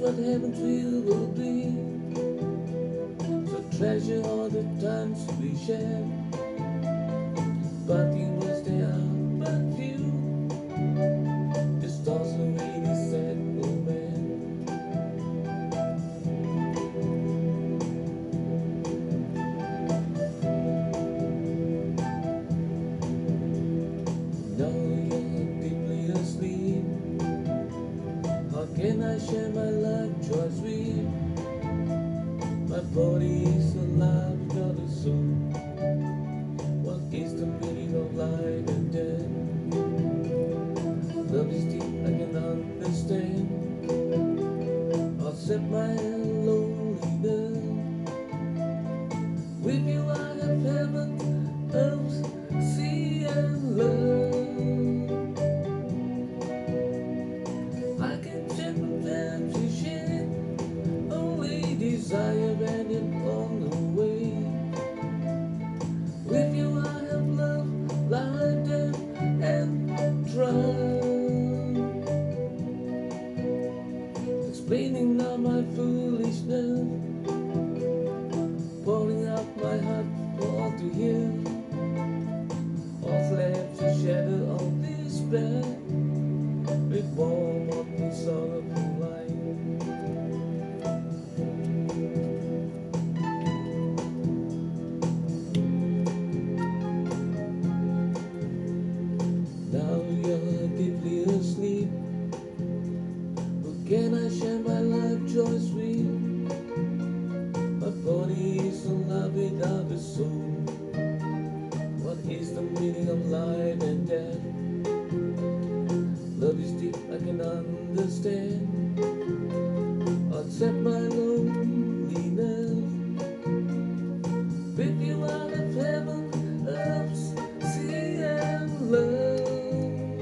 what happens we will be. So treasure all the times we shared. But he was there, but you just toss away this sad old man. Now you're deeply asleep. How can I share my life joy sweet? My body is alive without a soul. What is the meaning of life and death? Love is deep, I can understand. I'll set my loneliness. With you I have heaven, earth, sea and land. I can check and appreciate only desire and it on the way. With you I have love, life, death and triumph. Explaining now my foolishness, pouring out my heart for all to hear. All's left to shadow of despair, with warm of the sorrowful light. Now you're deeply asleep. How can I share my life joy sweet? My body is alive without a soul. What is the meaning of life and death? Love is deep, I can understand. Accept my loneliness. With you out of heaven, earth, sea and land.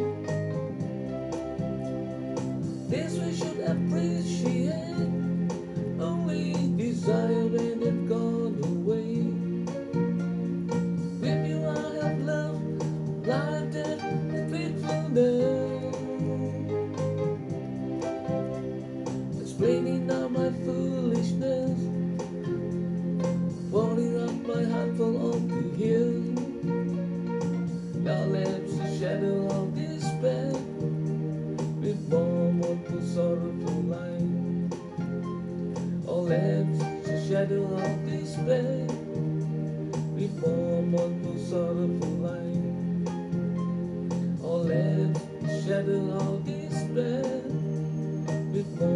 This we should appreciate. Only desire when it's gone away. With you I have love, life, death, and faithfulness. Explaining now my foolishness, pouring out my heart for all to hear. Now left the shadow of despair, with warm of the sorrowful light. All left the shadow of despair, with warm of the sorrowful light. All left the shadow of despair, with warm